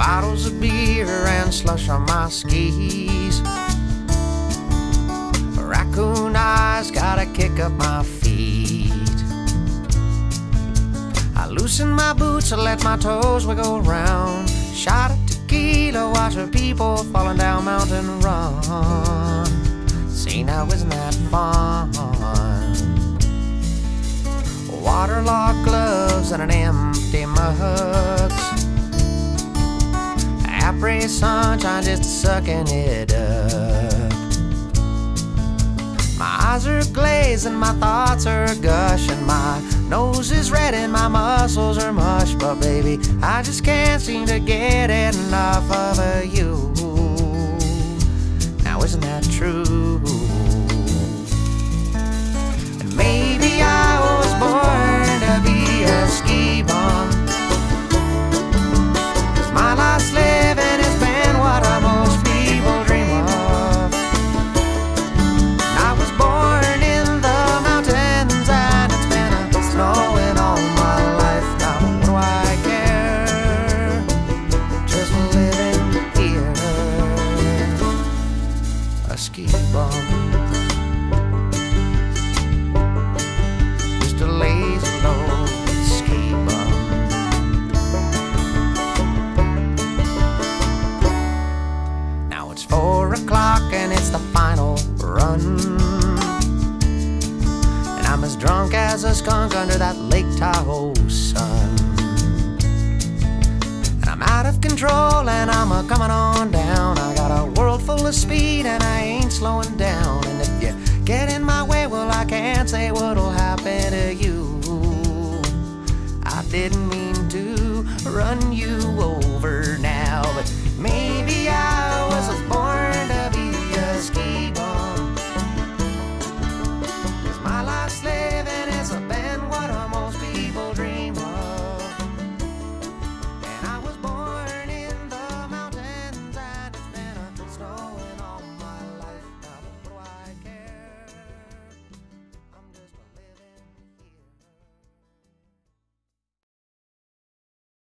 bottles of beer and slush on my skis. Raccoon eyes gotta kick up my feet. I loosen my boots and let my toes wiggle round. Shot of tequila, watch the people falling down Mountain Run. See, now isn't that fun? Waterlogged gloves and an empty mugs. Après sunshine just sucking it up. My eyes are glazed and my thoughts are gushing. My nose is red and my muscles are mush. But baby, I just can't seem to get enough of you. Now isn't that true? And maybe I was born to be a ski bum, 'cause my life's living has been what most people dream of. I was born in the mountains and it's been snowing all my life. Now what do I care? Just living here, a ski bum. Just a lazy low ski bum. Now it's 4 o'clock and it's the final run, and I'm as drunk as a skunk under that Lake Tahoe sun. And I'm out of control and I'm coming on down. I got a world full of speed and I ain't slowing down. And if you get in my way, well, I can't say what'll happen to you. I didn't mean to run you